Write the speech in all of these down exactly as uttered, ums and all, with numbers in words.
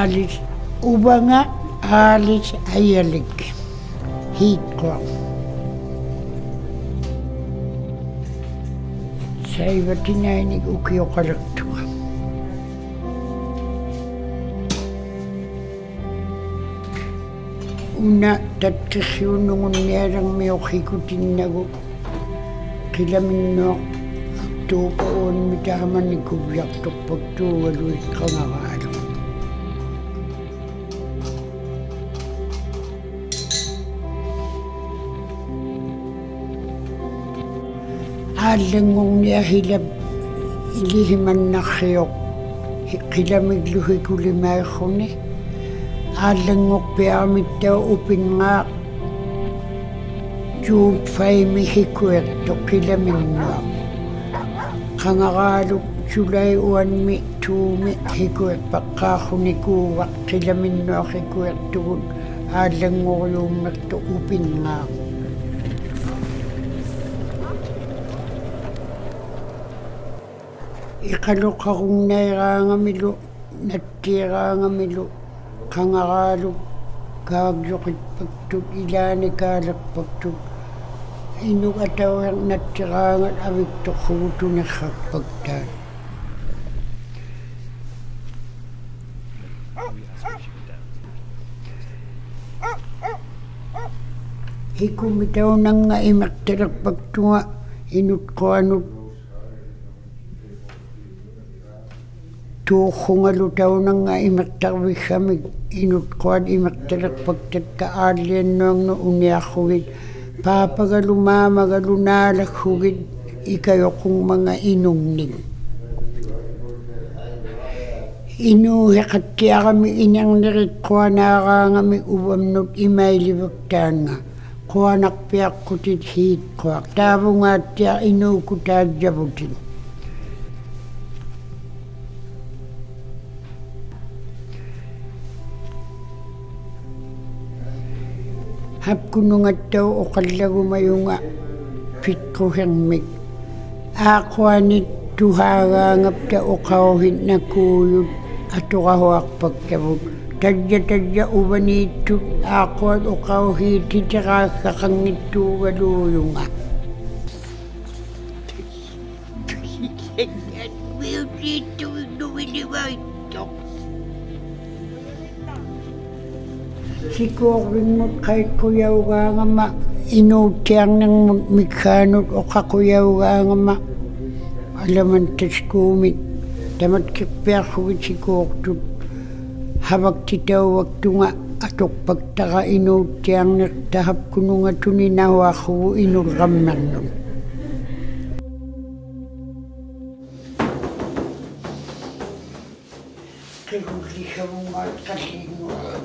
alis ubanga alis ayalik hikko saivatinainik ukioqalaktuqa una tattassiunnugunnialangmiuqhikutinnagu qilaminnuaq tuuqoon mitaamanikuviartorpaktuugaluit qangaraalu ааллангорниа хилап илихиманнарриоқ қиламиглухикулимаерруни ааллангорпиарамиттаа упингаа жуут файми хикуерто қиламиннуа қангараалу жулай уанми тууми хикуерпаққаарруникуувақ қиламиннуа хикуертугут ааллангориуммерту упингаа иқалоқаруннаираангамилу наттиираангамилу қангарааlu kaagjoqitpaktut ilaanikaalерпактут инук атауернаттираангат авиттоққугутунерраппактаат хикумитаунанга имерталерпактуга инутқуанут туухунгалу таунанга имертарвиггамик инутқуат имерталерпактакка ааллианнуарну униарругит паапагалу маамагалу наалаггугит икайоқунгманга инунгник инуухеқаттиарами инернериккуанаараангами увамнут имайливактаанга қуанарпиаққутит хиикқуақ таавунгааттиа инуукутаажжавутин хапкунунгаттау оқаллагумаюнга питқухермик аақуанит тухаагаангапта оқаухиннакууют атуқахуарпаккавут tajja tajja uvaniittut aaqquat uqauhiititeraagqaqanngittuugaluuyunga sikuorvimmut qaikquyaugaangama inuuttiarnermut mikhaanut oqaquyaugaangama alamantaskuumit tamatkirpiarrugit sikuortut havaktitauwaktunga atoqpaktara inuuttiarnertahapkununga tuninahuarrugu inulrammernun qigullihavungaat qalliinguaat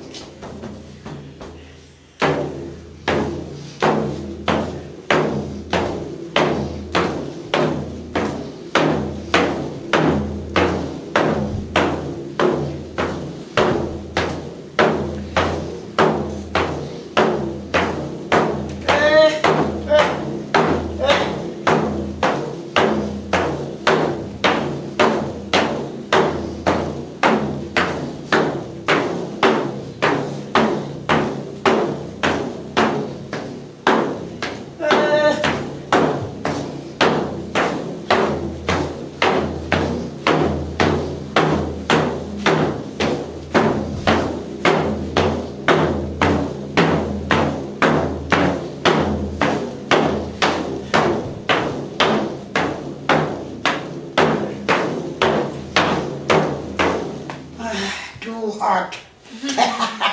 too hot.